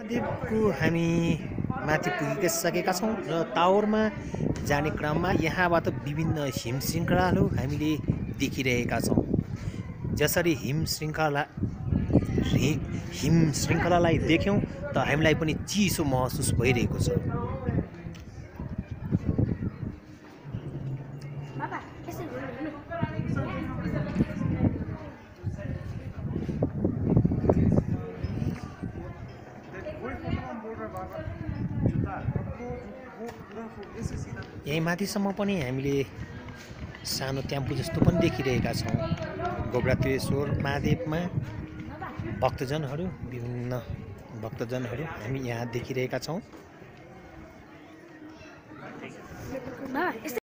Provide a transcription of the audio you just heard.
महादेवको हामी माथि पुगिसकेका छौँ र टावरमा जाने क्रममा यहाँबाट विभिन्न हिम श्रृङ्खलाहरू हामीले देखिरहेका छौँ। जसरी हिम श्रृङ्खलालाई देख्यौँ त हामीलाई पनि चिसो महसुस भइरहेको छ। यही माथिसम्म पनि हामीले सानो ट्याम्पो जस्तो पनि देखिरहेका छौँ। गोब्रातेश्वर महादेवमा भक्तजनहरू विभिन्न भक्तजनहरू हामी यहाँ देखिरहेका छौँ।